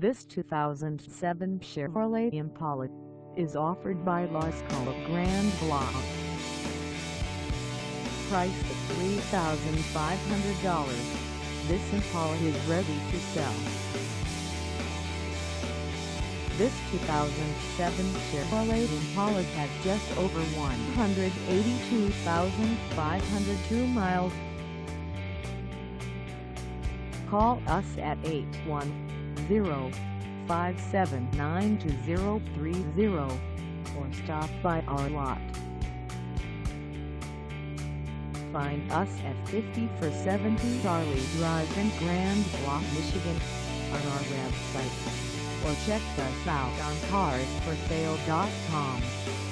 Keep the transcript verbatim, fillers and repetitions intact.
This two thousand seven Chevrolet Impala is offered by La Escala Grand Blanc. Priced at three thousand five hundred dollars, this Impala is ready to sell. This two thousand seven Chevrolet Impala has just over one hundred eighty-two thousand five hundred two miles. Call us at eight one zero, five seven nine, two zero three zero or stop by our lot. Find us at fifty-four seventy Charlie Drive in Grand Blanc, Michigan on our website, or check us out on cars for sale dot com.